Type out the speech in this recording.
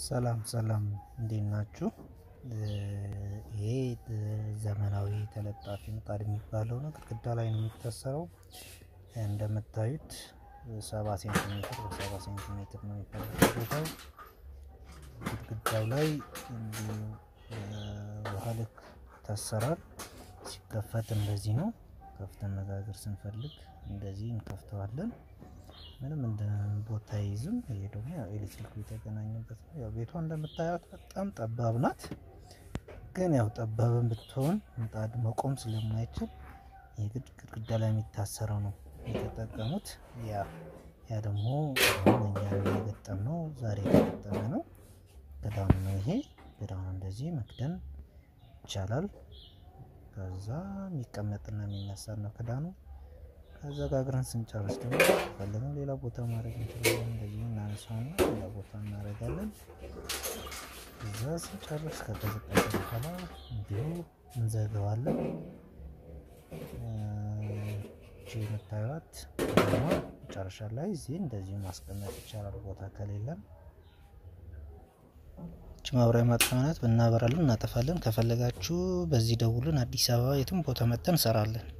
ሰላም ሰላም እንዴት ናችሁ? ይሄ ዘመናዊ ተለጣፊ ምጣድ የሚባለው ነው። ግድግዳ ላይ ነው የሚታሰረው። እንደምታዩት 70 ሴንቲሜትር በ70 ሴንቲሜትር ነው የሚፈልገው። ግድግዳው ላይ ውሃ ልክ ይታሰራል። ሲከፈት እንደዚህ ነው። ከፍተን መጋገር ስንፈልግ እንደዚህ እንከፍተዋለን። ምንም እንደ ቦታ ይዝም። ይሄ ደግሞ ኤሌክትሪክ የተገናኘበት ነው። ያው ቤቷ እንደምታዩት በጣም ጠባብ ናት። ግን ያው ጠባብም ብትሆን ምጣድ መቆም ስለማይችል ግድግዳ ላይ የሚታሰረው ነው የተጠቀሙት። ያ ደግሞ እኛ የገጠምነው ዛሬ የተገጠመ ነው። ክዳኑ ነው ይሄ። ክዳኑ እንደዚህ መክደን ይቻላል። ከዛ የሚቀመጥና የሚነሳ ነው ክዳኑ። ከዛ ጋግረን ስንጨርስ ደግሞ ፈለግን ሌላ ቦታ ማድረግ እንችላለን። እንደዚህ እናነሳውና ሌላ ቦታ እናደርጋለን። እዛ ስንጨርስ ከተዘጋጀ በኋላ እንዲሁ እንዘጋዋለን። እቺ የምታዩት ደግሞ መጨረሻ ላይ እዚህ እንደዚህ ማስቀመጥ ይቻላል ቦታ ከሌለን። እቺ ማብሪያ ማጥፊያ ናት። ብናበራለን እናጠፋለን። ከፈለጋችሁ በዚህ ደውሉን። አዲስ አበባ የትም ቦታ መጥተን እንሰራለን።